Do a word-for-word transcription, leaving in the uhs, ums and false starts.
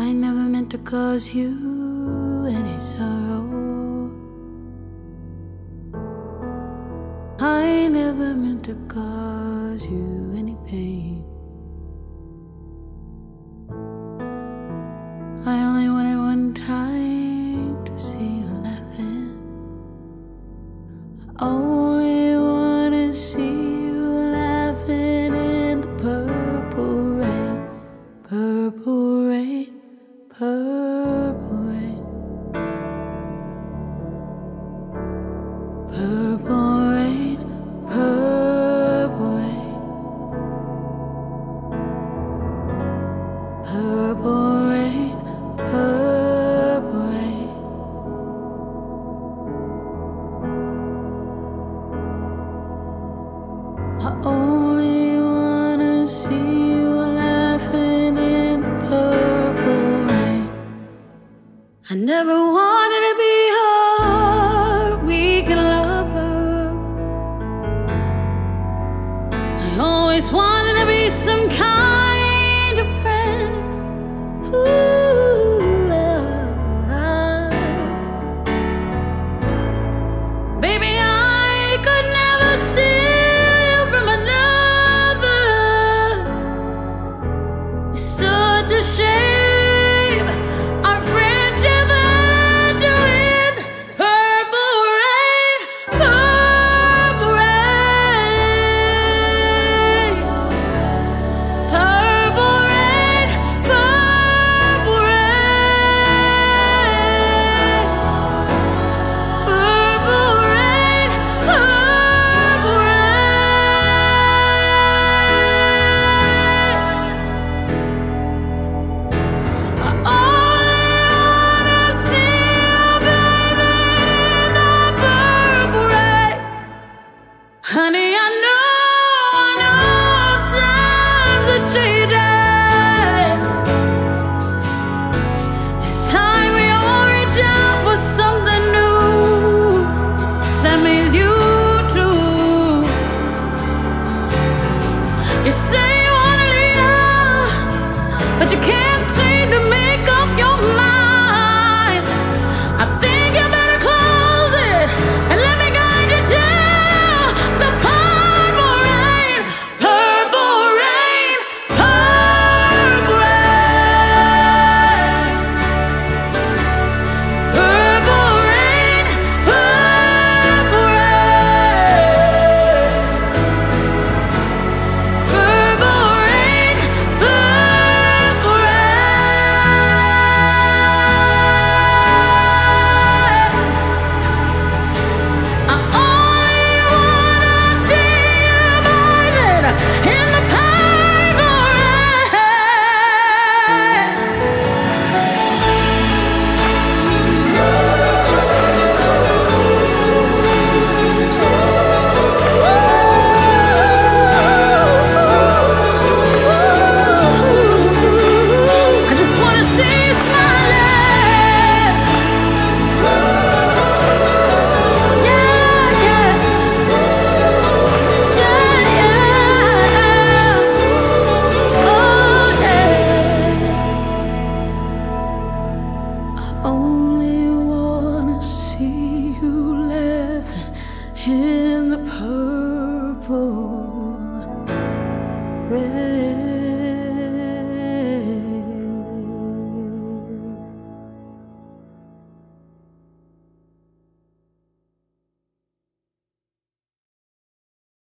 I never meant to cause you any sorrow. I never meant to cause you any pain. I only wanted one time to see you laughing. I only wanna see you laughing in the purple rain, purple rain, purple rain, purple rain, purple rain, purple rain, purple rain. I only wanna see you laughing in the purple rain. I never wanted to be her weekend lover. I always wanted to be some kind of friend. Ooh, ah. Baby, I could never steal you from another. It's such a shame our friendship had to end. Purple rain, purple rain, purple rain, purple rain, purple rain, purple rain. I only wanna see you bathing in the purple rain. Honey, I know, I know times are changing. It's time we all reach out for something new. That means you too. You say you wanna lead up, but you can't seem to make up your mind. I think you better close it and let me guide you down the purple rain, purple rain, purple rain, purple rain, purple rain, purple rain, purple rain. I only wanna see you bathing in the purple rain. I just wanna see you smiling. Yeah, yeah. Yeah, yeah. Oh, yeah. I only wanna see you laughing in the purple rain.